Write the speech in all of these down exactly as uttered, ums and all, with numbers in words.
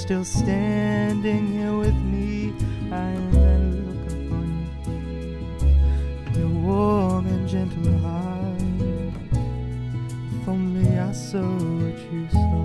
still standing here with me, and I look upon your warm and gentle heart. If only I saw what you saw.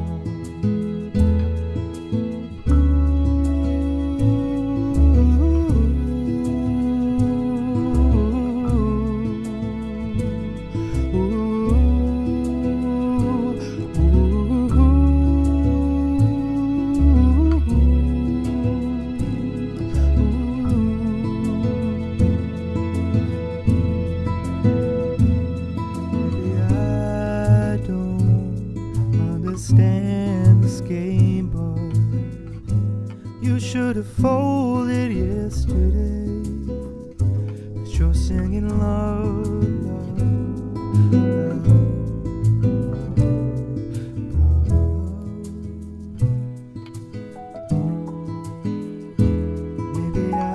Understand this game, but you should have folded yesterday. But you're singing love, love, love, love. Maybe I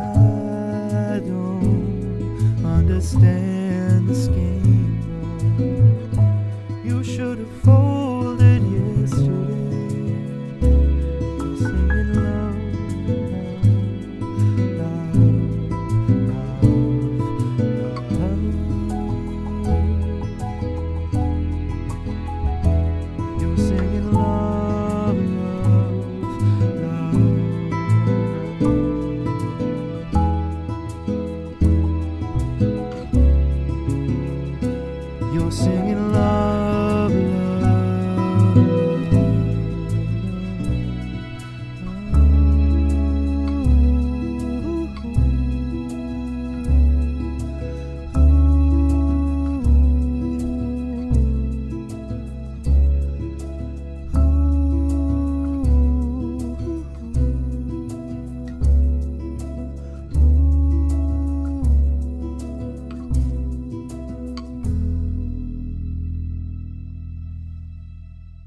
don't understand this game, but you should have folded yesterday. You're singing love, love, love, love, love. You're singing love, love, love. You're singing love, love.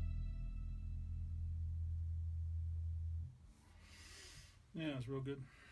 Yeah, it's real good.